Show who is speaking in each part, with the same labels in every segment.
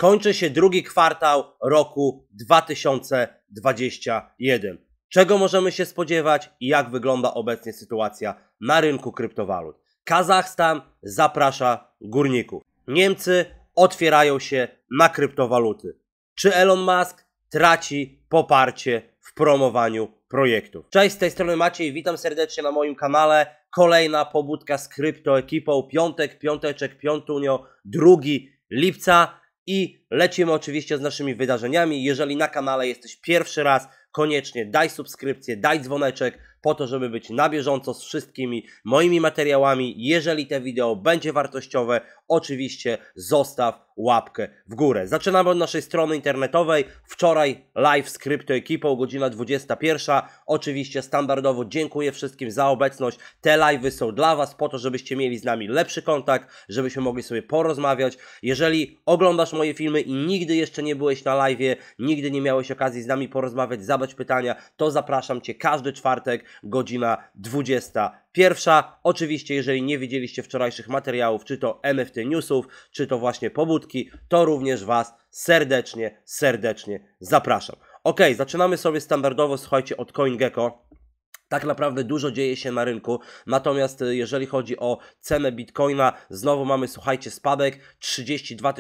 Speaker 1: Kończy się drugi kwartał roku 2021. Czego możemy się spodziewać i jak wygląda obecnie sytuacja na rynku kryptowalut? Kazachstan zaprasza górników. Niemcy otwierają się na kryptowaluty. Czy Elon Musk traci poparcie w promowaniu projektów? Cześć, z tej strony Maciej, witam serdecznie na moim kanale. Kolejna pobudka z kryptoekipą. Piąteczek, piątunio, 2 lipca i lecimy oczywiście z naszymi wydarzeniami. Jeżeli na kanale jesteś pierwszy raz, koniecznie daj subskrypcję, daj dzwoneczek po to, żeby być na bieżąco z wszystkimi moimi materiałami. Jeżeli to wideo będzie wartościowe, oczywiście zostaw łapkę w górę. Zaczynamy od naszej strony internetowej. Wczoraj live z kryptoekipą, godzina 21. Oczywiście standardowo dziękuję wszystkim za obecność. Te live'y są dla Was po to, żebyście mieli z nami lepszy kontakt, żebyśmy mogli sobie porozmawiać. Jeżeli oglądasz moje filmy i nigdy jeszcze nie byłeś na live'ie, nigdy nie miałeś okazji z nami porozmawiać, zadać pytania, to zapraszam Cię każdy czwartek, godzina 21. Oczywiście, jeżeli nie widzieliście wczorajszych materiałów, czy to NFT newsów, czy to właśnie pobudki, to również Was serdecznie zapraszam. Ok, zaczynamy sobie standardowo, słuchajcie, od CoinGecko. Tak naprawdę dużo dzieje się na rynku, natomiast jeżeli chodzi o cenę Bitcoina, znowu mamy, słuchajcie, spadek 32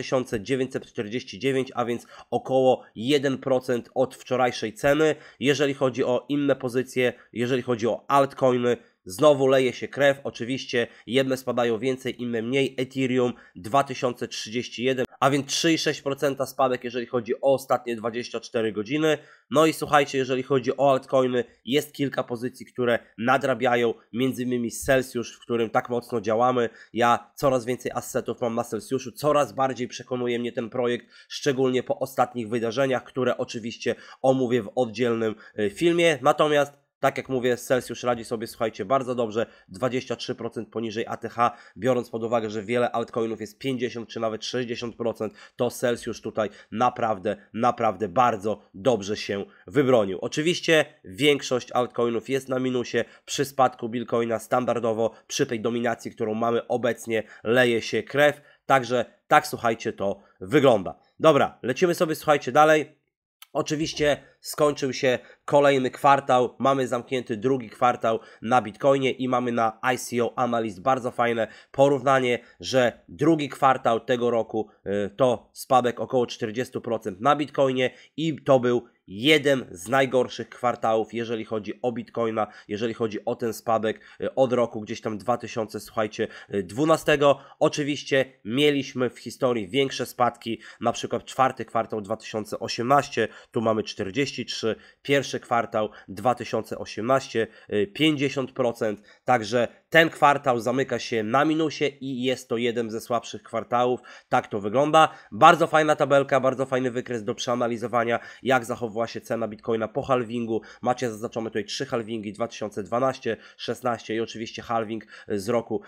Speaker 1: 949, a więc około 1% od wczorajszej ceny. Jeżeli chodzi o inne pozycje, jeżeli chodzi o altcoiny, znowu leje się krew, oczywiście jedne spadają więcej, inne mniej. Ethereum 2031, a więc 3,6% spadek, jeżeli chodzi o ostatnie 24 godziny. No i słuchajcie, jeżeli chodzi o altcoiny, jest kilka pozycji, które nadrabiają, między innymi Celsius, w którym tak mocno działamy. Ja coraz więcej assetów mam na Celsiuszu, coraz bardziej przekonuje mnie ten projekt, szczególnie po ostatnich wydarzeniach, które oczywiście omówię w oddzielnym filmie. Natomiast tak jak mówię, Celsius radzi sobie, słuchajcie, bardzo dobrze, 23% poniżej ATH, biorąc pod uwagę, że wiele altcoinów jest 50 czy nawet 60%, to Celsius tutaj naprawdę bardzo dobrze się wybronił. Oczywiście większość altcoinów jest na minusie, przy spadku Bitcoina standardowo, przy tej dominacji, którą mamy obecnie, leje się krew, także tak, słuchajcie, to wygląda. Dobra, lecimy sobie, słuchajcie, dalej. Oczywiście skończył się kolejny kwartał, mamy zamknięty drugi kwartał na Bitcoinie i mamy na ICO Analyst bardzo fajne porównanie, że drugi kwartał tego roku to spadek około 40% na Bitcoinie i to był jeden z najgorszych kwartałów, jeżeli chodzi o Bitcoina, jeżeli chodzi o ten spadek od roku gdzieś tam 2000, słuchajcie, 12. Oczywiście mieliśmy w historii większe spadki, na przykład czwarty kwartał 2018, tu mamy 43, pierwszy kwartał 2018 50%, także ten kwartał zamyka się na minusie i jest to jeden ze słabszych kwartałów, tak to wygląda. Bardzo fajna tabelka, bardzo fajny wykres do przeanalizowania, jak zachowała się cena Bitcoina po halvingu. Macie zaznaczone tutaj 3 halvingi 2012, 16 i oczywiście halving z roku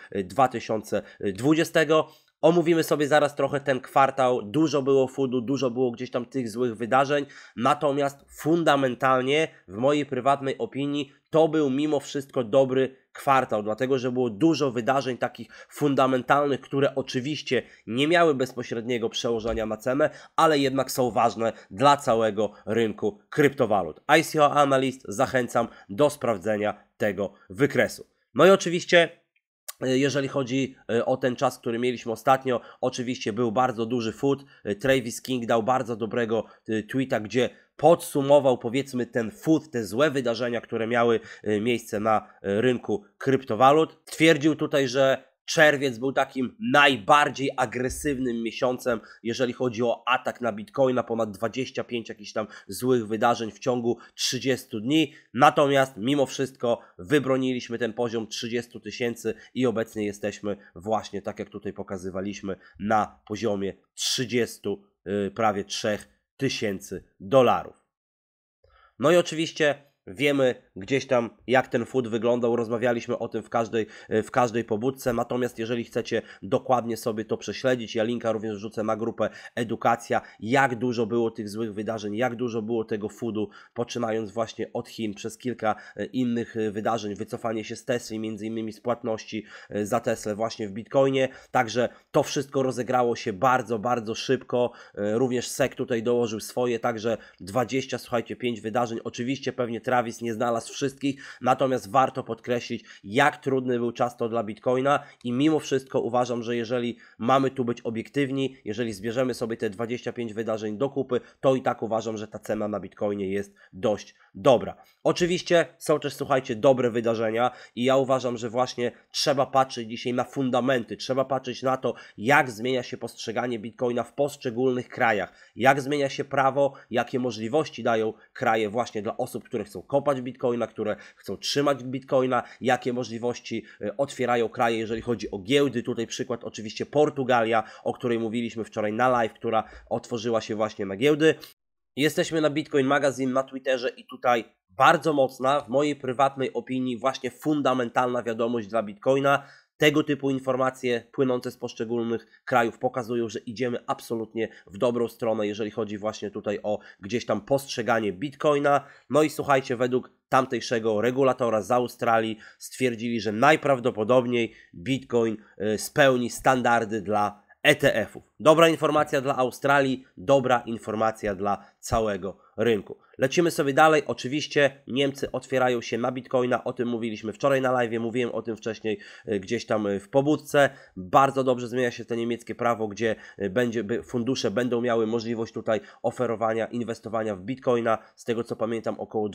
Speaker 1: 2020. Omówimy sobie zaraz trochę ten kwartał, dużo było foodu, dużo było gdzieś tam tych złych wydarzeń, natomiast fundamentalnie, w mojej prywatnej opinii, to był mimo wszystko dobry kwartał, dlatego że było dużo wydarzeń takich fundamentalnych, które oczywiście nie miały bezpośredniego przełożenia na cenę, ale jednak są ważne dla całego rynku kryptowalut. ICO Analyst, zachęcam do sprawdzenia tego wykresu. No i oczywiście jeżeli chodzi o ten czas, który mieliśmy ostatnio, oczywiście był bardzo duży food. Travis King dał bardzo dobrego tweeta, gdzie podsumował, powiedzmy, ten food, te złe wydarzenia, które miały miejsce na rynku kryptowalut. Twierdził tutaj, że czerwiec był takim najbardziej agresywnym miesiącem, jeżeli chodzi o atak na Bitcoina, ponad 25 jakichś tam złych wydarzeń w ciągu 30 dni. Natomiast mimo wszystko wybroniliśmy ten poziom 30 000 i obecnie jesteśmy właśnie, tak jak tutaj pokazywaliśmy, na poziomie 30, prawie 3 000 dolarów. No i oczywiście wiemy, gdzieś tam jak ten food wyglądał, rozmawialiśmy o tym w każdej pobudce, natomiast jeżeli chcecie dokładnie sobie to prześledzić, ja linka również wrzucę na grupę Edukacja, jak dużo było tych złych wydarzeń, jak dużo było tego foodu, poczynając właśnie od Chin, przez kilka innych wydarzeń, wycofanie się z Tesli, między innymi z płatności za Teslę właśnie w Bitcoinie, także to wszystko rozegrało się bardzo, bardzo szybko, również SEC tutaj dołożył swoje, także 20, słuchajcie, 5 wydarzeń, oczywiście pewnie Travis nie znalazł wszystkich, natomiast warto podkreślić, jak trudny był czas to dla Bitcoina i mimo wszystko uważam, że jeżeli mamy tu być obiektywni, jeżeli zbierzemy sobie te 25 wydarzeń do kupy, to i tak uważam, że ta cena na Bitcoinie jest dość dobra. Oczywiście są też, słuchajcie, dobre wydarzenia i ja uważam, że właśnie trzeba patrzeć dzisiaj na fundamenty, trzeba patrzeć na to, jak zmienia się postrzeganie Bitcoina w poszczególnych krajach, jak zmienia się prawo, jakie możliwości dają kraje właśnie dla osób, które chcą kopać Bitcoina, które chcą trzymać Bitcoina, jakie możliwości otwierają kraje, jeżeli chodzi o giełdy. Tutaj przykład oczywiście Portugalia, o której mówiliśmy wczoraj na live, która otworzyła się właśnie na giełdy. Jesteśmy na Bitcoin Magazine na Twitterze i tutaj bardzo mocna, w mojej prywatnej opinii, właśnie fundamentalna wiadomość dla Bitcoina. Tego typu informacje płynące z poszczególnych krajów pokazują, że idziemy absolutnie w dobrą stronę, jeżeli chodzi właśnie tutaj o gdzieś tam postrzeganie Bitcoina. No i słuchajcie, według tamtejszego regulatora z Australii stwierdzili, że najprawdopodobniej Bitcoin spełni standardy dla ETF-ów. Dobra informacja dla Australii, dobra informacja dla całego rynku. Lecimy sobie dalej. Oczywiście Niemcy otwierają się na Bitcoina, o tym mówiliśmy wczoraj na live, mówiłem o tym wcześniej gdzieś tam w pobudce. Bardzo dobrze zmienia się to niemieckie prawo, gdzie fundusze będą miały możliwość tutaj oferowania, inwestowania w Bitcoina, z tego co pamiętam około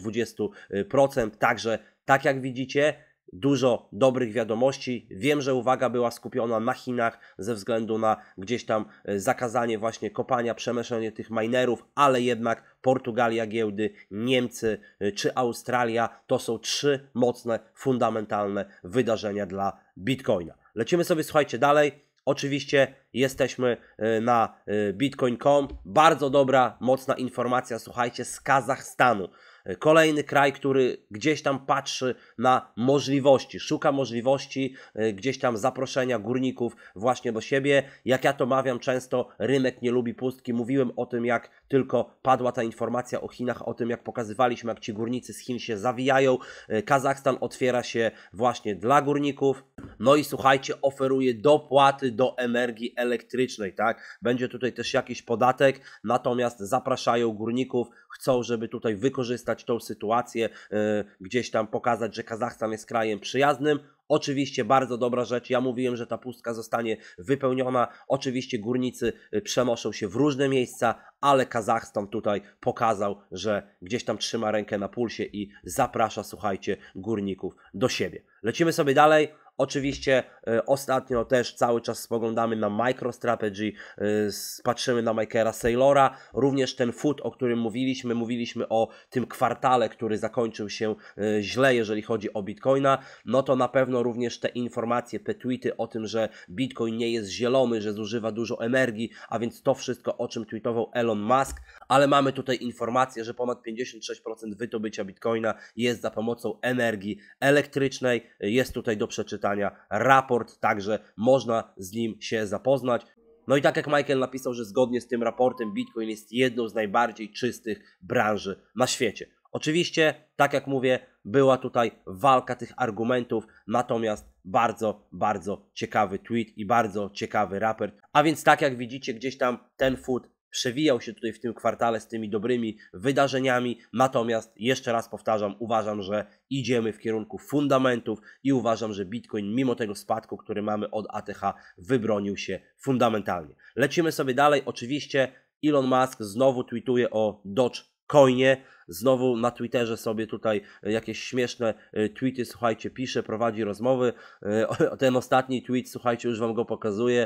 Speaker 1: 20%. Także tak jak widzicie, dużo dobrych wiadomości. Wiem, że uwaga była skupiona na Chinach ze względu na gdzieś tam zakazanie właśnie kopania, przemieszczenie tych minerów, ale jednak Portugalia, giełdy, Niemcy czy Australia to są 3 mocne, fundamentalne wydarzenia dla Bitcoina. Lecimy sobie, słuchajcie, dalej. Oczywiście jesteśmy na bitcoin.com. Bardzo dobra, mocna informacja, słuchajcie, z Kazachstanu. Kolejny kraj, który gdzieś tam patrzy na możliwości, szuka możliwości gdzieś tam zaproszenia górników właśnie do siebie. Jak ja to mawiam często, rynek nie lubi pustki. Mówiłem o tym, jak tylko padła ta informacja o Chinach, o tym, jak pokazywaliśmy, jak ci górnicy z Chin się zawijają. Kazachstan otwiera się właśnie dla górników. No i słuchajcie, oferuje dopłaty do energii elektrycznej, tak? Będzie tutaj też jakiś podatek, natomiast zapraszają górników, chcą, żeby tutaj wykorzystać tą sytuację, gdzieś tam pokazać, że Kazachstan jest krajem przyjaznym. Oczywiście bardzo dobra rzecz, ja mówiłem, że ta pustka zostanie wypełniona, oczywiście górnicy przenoszą się w różne miejsca, ale Kazachstan tutaj pokazał, że gdzieś tam trzyma rękę na pulsie i zaprasza, słuchajcie, górników do siebie. Lecimy sobie dalej. Oczywiście ostatnio też cały czas spoglądamy na MicroStrategy, patrzymy na Michaela Saylora, również ten food, o którym mówiliśmy o tym kwartale, który zakończył się źle, jeżeli chodzi o Bitcoina, no to na pewno również te informacje, te tweety o tym, że Bitcoin nie jest zielony, że zużywa dużo energii, a więc to wszystko, o czym tweetował Elon Musk, ale mamy tutaj informację, że ponad 56% wydobycia Bitcoina jest za pomocą energii elektrycznej, jest tutaj do przeczytania raport, także można z nim się zapoznać. No i tak jak Michael napisał, że zgodnie z tym raportem Bitcoin jest jedną z najbardziej czystych branży na świecie. Oczywiście, tak jak mówię, była tutaj walka tych argumentów, natomiast bardzo, bardzo ciekawy tweet i bardzo ciekawy raport. A więc tak jak widzicie, gdzieś tam ten food przewijał się tutaj w tym kwartale z tymi dobrymi wydarzeniami, natomiast jeszcze raz powtarzam, uważam, że idziemy w kierunku fundamentów i uważam, że Bitcoin mimo tego spadku, który mamy od ATH, wybronił się fundamentalnie. Lecimy sobie dalej, oczywiście Elon Musk znowu tweetuje o Dogecoinie, znowu na Twitterze sobie tutaj jakieś śmieszne tweety, słuchajcie, pisze, prowadzi rozmowy. Ten ostatni tweet, słuchajcie, już wam go pokazuję.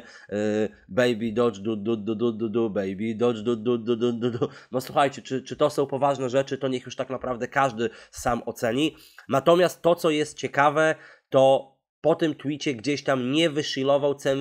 Speaker 1: Baby Doge, baby Doge, No słuchajcie, czy to są poważne rzeczy, to niech już tak naprawdę każdy sam oceni. Natomiast to, co jest ciekawe, to po tym tweetie gdzieś tam nie wyshilował ceny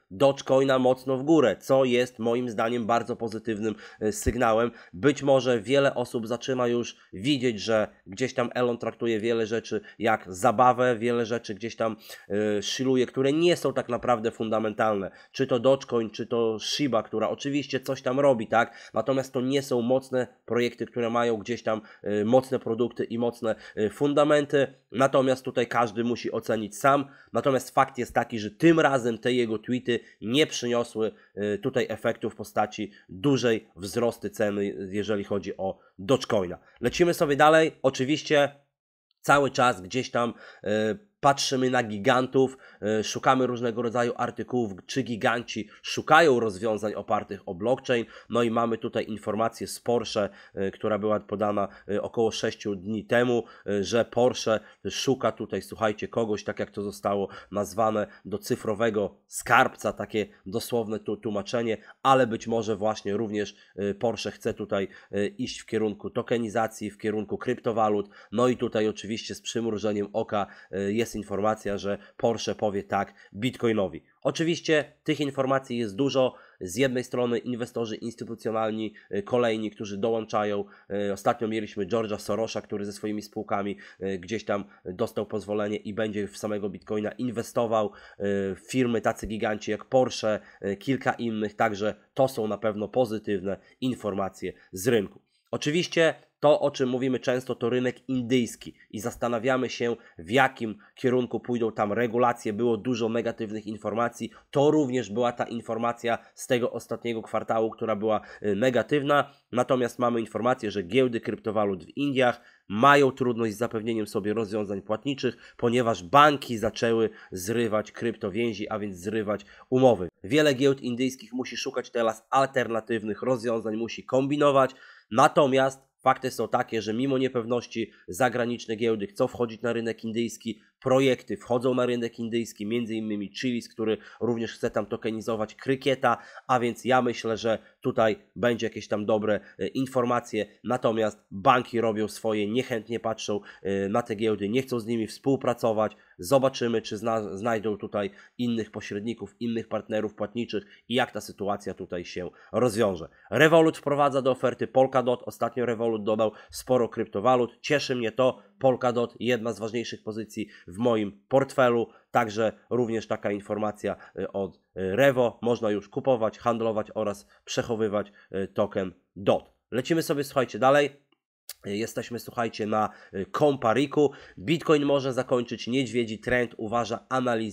Speaker 1: Dogecoina mocno w górę, co jest moim zdaniem bardzo pozytywnym sygnałem. Być może wiele osób zaczyna już widzieć, że gdzieś tam Elon traktuje wiele rzeczy jak zabawę, wiele rzeczy gdzieś tam shilluje, które nie są tak naprawdę fundamentalne. Czy to Dogecoin, czy to Shiba, która oczywiście coś tam robi, tak? Natomiast to nie są mocne projekty, które mają gdzieś tam mocne produkty i mocne fundamenty. Natomiast tutaj każdy musi ocenić sam. Natomiast fakt jest taki, że tym razem te jego tweety nie przyniosły tutaj efektu w postaci dużej wzrosty ceny, jeżeli chodzi o Dogecoina. Lecimy sobie dalej. Oczywiście cały czas gdzieś tam patrzymy na gigantów, szukamy różnego rodzaju artykułów, czy giganci szukają rozwiązań opartych o blockchain. No i mamy tutaj informację z Porsche, która była podana około 6 dni temu, że Porsche szuka tutaj, słuchajcie, kogoś, tak jak to zostało nazwane, do cyfrowego skarbca, takie dosłowne tłumaczenie, ale być może właśnie również Porsche chce tutaj iść w kierunku tokenizacji, w kierunku kryptowalut. No i tutaj oczywiście z przymrużeniem oka jest informacja, że Porsche powie tak Bitcoinowi. Oczywiście tych informacji jest dużo. Z jednej strony inwestorzy instytucjonalni, kolejni, którzy dołączają. Ostatnio mieliśmy George'a Soros'a, który ze swoimi spółkami gdzieś tam dostał pozwolenie i będzie w samego Bitcoina inwestował. Firmy tacy giganci jak Porsche, kilka innych, także to są na pewno pozytywne informacje z rynku. Oczywiście to, o czym mówimy często, to rynek indyjski i zastanawiamy się, w jakim kierunku pójdą tam regulacje. Było dużo negatywnych informacji. To również była ta informacja z tego ostatniego kwartału, która była negatywna. Natomiast mamy informację, że giełdy kryptowalut w Indiach mają trudność z zapewnieniem sobie rozwiązań płatniczych, ponieważ banki zaczęły zrywać kryptowięzi, a więc zrywać umowy. Wiele giełd indyjskich musi szukać teraz alternatywnych rozwiązań, musi kombinować. Natomiast fakty są takie, że mimo niepewności zagraniczne giełdy chcą wchodzić na rynek indyjski, projekty wchodzą na rynek indyjski, m.in. Chiliz, który również chce tam tokenizować Cricketa, a więc ja myślę, że tutaj będzie jakieś tam dobre informacje, natomiast banki robią swoje, niechętnie patrzą na te giełdy, nie chcą z nimi współpracować. Zobaczymy, czy znajdą tutaj innych pośredników, innych partnerów płatniczych i jak ta sytuacja tutaj się rozwiąże. Revolut wprowadza do oferty Polkadot. Ostatnio Revolut dodał sporo kryptowalut. Cieszy mnie to. Polkadot, jedna z ważniejszych pozycji w moim portfelu. Także również taka informacja od Revo. Można już kupować, handlować oraz przechowywać token DOT. Lecimy sobie, słuchajcie, dalej. Jesteśmy, słuchajcie, na Compariku. Bitcoin może zakończyć niedźwiedzi trend, uważa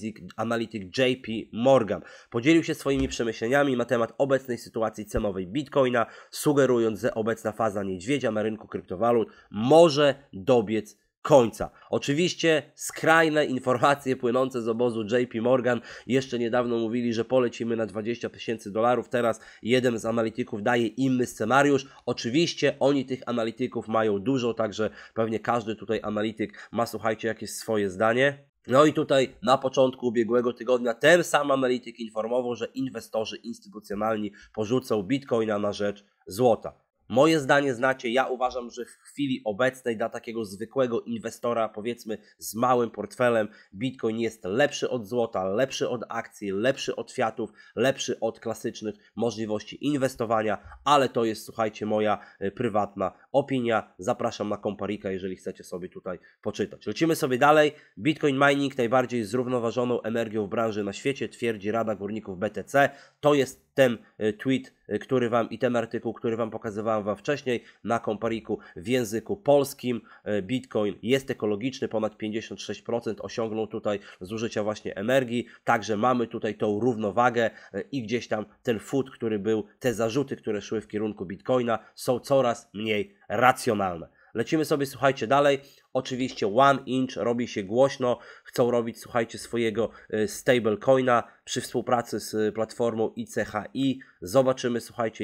Speaker 1: analityk JP Morgan. Podzielił się swoimi przemyśleniami na temat obecnej sytuacji cenowej Bitcoina, sugerując, że obecna faza niedźwiedzia na rynku kryptowalut może dobiec końca. Oczywiście skrajne informacje płynące z obozu JP Morgan. Jeszcze niedawno mówili, że polecimy na $20,000. Teraz jeden z analityków daje inny scenariusz. Oczywiście oni tych analityków mają dużo, także pewnie każdy tutaj analityk ma, słuchajcie, jakieś swoje zdanie. No i tutaj na początku ubiegłego tygodnia ten sam analityk informował, że inwestorzy instytucjonalni porzucą Bitcoina na rzecz złota. Moje zdanie znacie, ja uważam, że w chwili obecnej dla takiego zwykłego inwestora, powiedzmy z małym portfelem, Bitcoin jest lepszy od złota, lepszy od akcji, lepszy od fiatów, lepszy od klasycznych możliwości inwestowania, ale to jest, słuchajcie, moja prywatna opinia. Zapraszam na Comparika, jeżeli chcecie sobie tutaj poczytać. Lecimy sobie dalej. Bitcoin mining najbardziej zrównoważoną energią w branży na świecie, twierdzi Rada Górników BTC. To jest ten tweet, który wam i ten artykuł, który wam pokazywałem wam wcześniej na Compariku w języku polskim. Bitcoin jest ekologiczny, ponad 56% osiągnął tutaj zużycia właśnie energii, także mamy tutaj tą równowagę i gdzieś tam ten food, który był, te zarzuty, które szły w kierunku Bitcoina są coraz mniej racjonalne. Lecimy sobie, słuchajcie, dalej. Oczywiście OneInch robi się głośno, chcą robić, słuchajcie, swojego stablecoina przy współpracy z platformą ICHI. Zobaczymy, słuchajcie,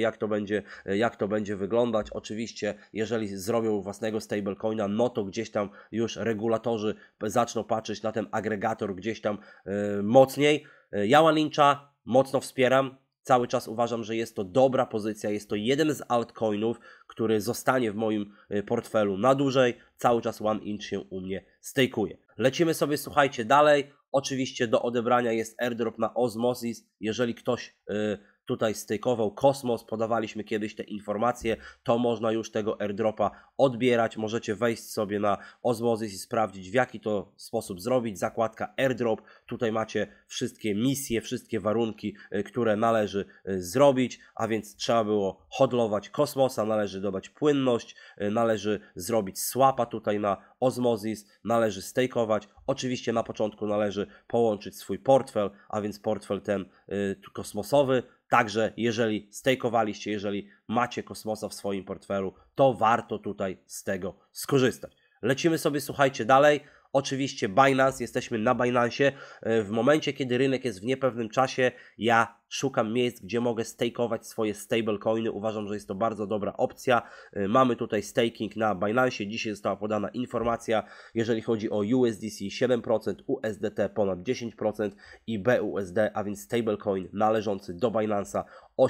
Speaker 1: jak to będzie wyglądać. Oczywiście, jeżeli zrobią własnego stablecoina, no to gdzieś tam już regulatorzy zaczną patrzeć na ten agregator gdzieś tam mocniej. Ja OneIncha mocno wspieram. Cały czas uważam, że jest to dobra pozycja, jest to jeden z altcoinów, który zostanie w moim portfelu na dłużej. Cały czas OneInch się u mnie stake'uje. Lecimy sobie, słuchajcie, dalej. Oczywiście do odebrania jest airdrop na Osmosis. Jeżeli ktoś tutaj stakeował Kosmos, podawaliśmy kiedyś te informacje, to można już tego airdropa odbierać. Możecie wejść sobie na Osmosis i sprawdzić, w jaki to sposób zrobić. Zakładka airdrop, tutaj macie wszystkie misje, wszystkie warunki, które należy zrobić, a więc trzeba było hodlować Kosmosa, należy dodać płynność, należy zrobić swapa tutaj na Osmosis, należy stakeować. Oczywiście na początku należy połączyć swój portfel, a więc portfel ten kosmosowy. Także jeżeli stakeowaliście, jeżeli macie Kosmosa w swoim portfelu, to warto tutaj z tego skorzystać. Lecimy sobie, słuchajcie, dalej. Oczywiście Binance, jesteśmy na Binance'ie. W momencie, kiedy rynek jest w niepewnym czasie, ja szukam miejsc, gdzie mogę stakeować swoje stablecoiny. Uważam, że jest to bardzo dobra opcja. Mamy tutaj staking na Binance. Dzisiaj została podana informacja, jeżeli chodzi o USDC 7%, USDT ponad 10% i BUSD, a więc stablecoin należący do Binance'a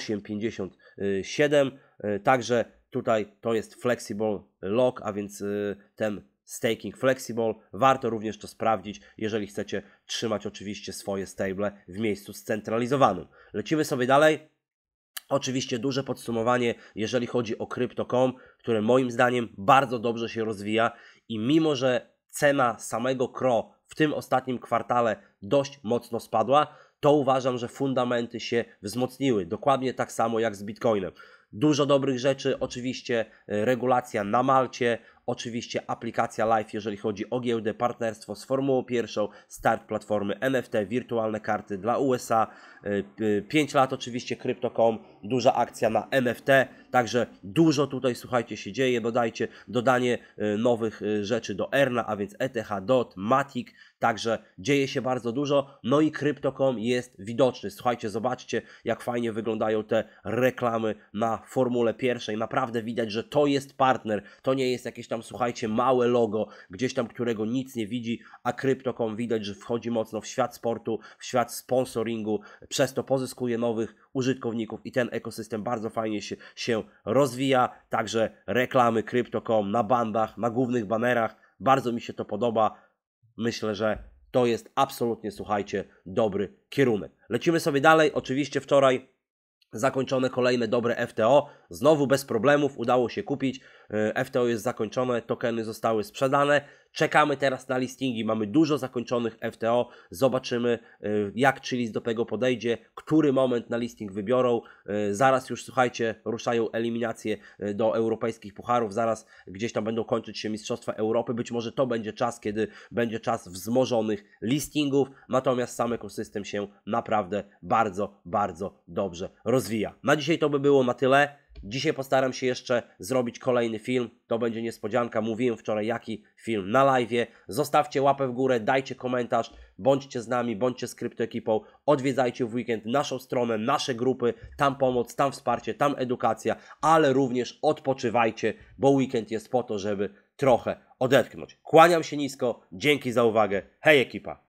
Speaker 1: 8,57. Także tutaj to jest flexible lock, a więc ten staking flexible. Warto również to sprawdzić, jeżeli chcecie trzymać oczywiście swoje stable w miejscu scentralizowanym. Lecimy sobie dalej. Oczywiście duże podsumowanie, jeżeli chodzi o Crypto.com, które moim zdaniem bardzo dobrze się rozwija i mimo, że cena samego CRO w tym ostatnim kwartale dość mocno spadła, to uważam, że fundamenty się wzmocniły. Dokładnie tak samo jak z Bitcoinem. Dużo dobrych rzeczy, oczywiście regulacja na Malcie, oczywiście aplikacja Live, jeżeli chodzi o giełdę, partnerstwo z Formułą 1, start platformy NFT, wirtualne karty dla USA, 5 lat oczywiście Crypto.com, duża akcja na NFT, także dużo tutaj, słuchajcie, się dzieje, dodanie nowych rzeczy do Erna, a więc ETH, DOT, Matic, także dzieje się bardzo dużo, no i Crypto.com jest widoczny. Słuchajcie, zobaczcie, jak fajnie wyglądają te reklamy na Formule 1, naprawdę widać, że to jest partner, to nie jest jakieś tam, słuchajcie, małe logo, gdzieś tam, którego nic nie widzi, a Crypto.com widać, że wchodzi mocno w świat sportu, w świat sponsoringu, przez to pozyskuje nowych użytkowników i ten ekosystem bardzo fajnie się rozwija, także reklamy Crypto.com na bandach, na głównych banerach, bardzo mi się to podoba, myślę, że to jest absolutnie, słuchajcie, dobry kierunek. Lecimy sobie dalej, oczywiście wczoraj zakończone kolejne dobre FTO, znowu bez problemów udało się kupić, FTO jest zakończone, tokeny zostały sprzedane, czekamy teraz na listingi, mamy dużo zakończonych FTO, zobaczymy jak Chiliz do tego podejdzie, który moment na listing wybiorą, zaraz już, słuchajcie, ruszają eliminacje do europejskich pucharów, zaraz gdzieś tam będą kończyć się Mistrzostwa Europy, być może to będzie czas, kiedy będzie czas wzmożonych listingów, natomiast sam ekosystem się naprawdę bardzo, bardzo dobrze rozwija. Na dzisiaj to by było na tyle. Dzisiaj postaram się jeszcze zrobić kolejny film, to będzie niespodzianka, mówiłem wczoraj jaki film na live'ie. Zostawcie łapę w górę, dajcie komentarz, bądźcie z nami, bądźcie z kryptoekipą, odwiedzajcie w weekend naszą stronę, nasze grupy, tam pomoc, tam wsparcie, tam edukacja, ale również odpoczywajcie, bo weekend jest po to, żeby trochę odetchnąć. Kłaniam się nisko, dzięki za uwagę, hej ekipa!